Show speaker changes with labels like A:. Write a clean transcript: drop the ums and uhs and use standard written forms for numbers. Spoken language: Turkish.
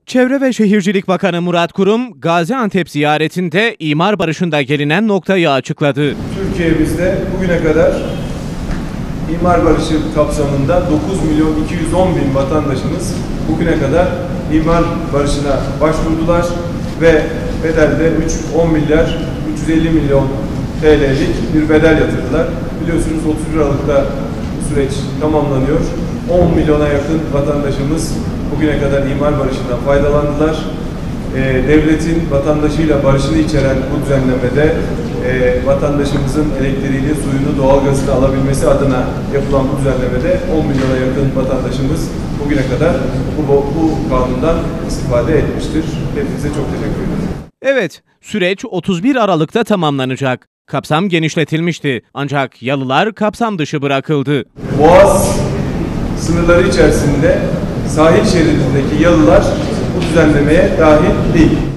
A: Çevre ve Şehircilik Bakanı Murat Kurum, Gaziantep ziyaretinde imar barışında gelinen noktayı açıkladı.
B: Türkiye'mizde bugüne kadar imar barışı kapsamında 9.210.000 vatandaşımız bugüne kadar imar barışına başvurdular ve bedelde 10 milyar 350 milyon TL'lik bir bedel yatırdılar. Biliyorsunuz 31 Aralık'ta bu süreç tamamlanıyor. 10 milyona yakın vatandaşımız bugüne kadar imar barışından faydalandılar. Devletin vatandaşıyla barışını içeren bu düzenlemede vatandaşımızın elektriğini, suyunu, doğalgazını alabilmesi adına yapılan bu düzenlemede 10 milyona yakın vatandaşımız bugüne kadar bu kanundan istifade etmiştir. Hepinize çok teşekkür ederim.
A: Evet, süreç 31 Aralık'ta tamamlanacak. Kapsam genişletilmişti ancak yalılar kapsam dışı bırakıldı.
B: Boğaz sınırları içerisinde sahil şeridindeki yalılar bu düzenlemeye dahil değil.